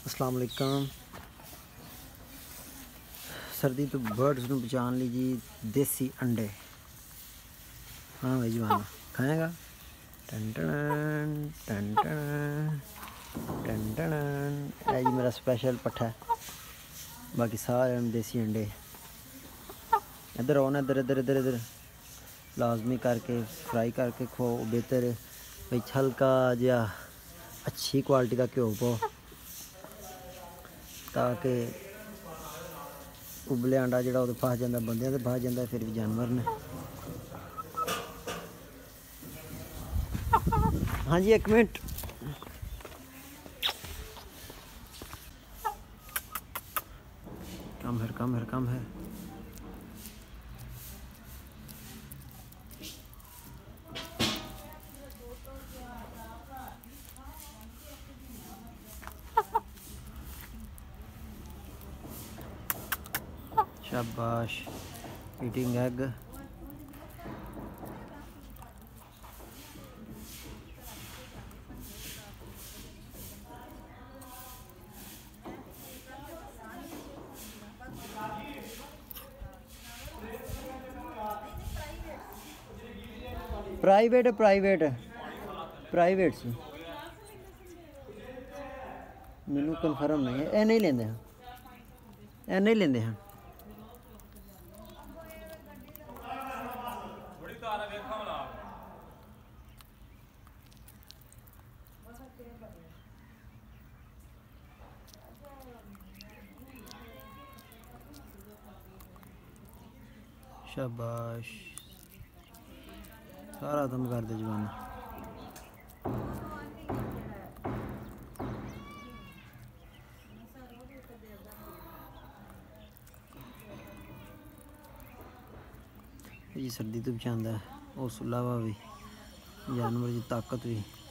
अस्सलाम वालेकुम। सर्दी तो बर्ड्स को बचाने ਲਈ जी देसी अंडे। हाँ भाई जवाना खाएगा। टन टन टन टन टन टन। ये जी मेरा स्पेशल पट्ठा है। बाकी सारे देसी अंडे। इधर आओ ना, इधर इधर इधर इधर। लाजमी करके फ्राई करके खाओ, बेहतर है भाई। हल्का जहा अच्छी क्वालिटी का घ्यो पाओ ताकि उबले अंडा जोड़ा वो फस जाता, बंदे तो फस जाता, फिर भी जानवर ने। हाँ जी एक मिनट। कम है। शाबाश। Eating egg. प्राइवेट सी मैनू कन्फर्म नहीं है। नहीं लेंदे हैं, नहीं लेंदे हैं। शाबाश, सारा तुम कर दे जवाना। जी सर्दी तो बचाता है, उस अलावा भी जानवर की ताकत भी।